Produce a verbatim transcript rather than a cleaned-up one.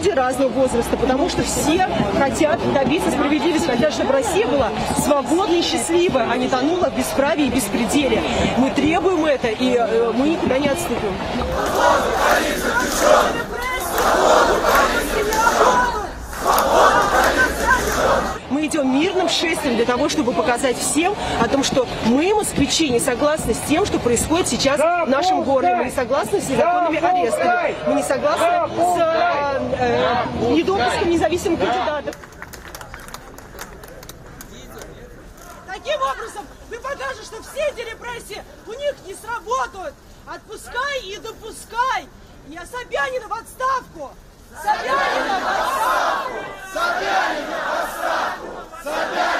люди разного возраста, потому что все хотят добиться справедливости, хотят, чтобы Россия была свободной и счастливой, а не тонула в бесправии и беспределе. Мы требуем это, и э, мы никуда не отступим. Мы идем мирным шествием для того, чтобы показать всем о том, что мы, москвичи, не согласны с тем, что происходит сейчас в нашем городе. Мы не согласны с незаконными арестами. Мы не согласны с э, э, недопуском независимых кандидатов. Таким образом, вы покажете, что все эти репрессии у них не сработают. Отпускай и допускай. Я Собянина в отставку. Собянина в отставку. Собянина в отставку. Собянина.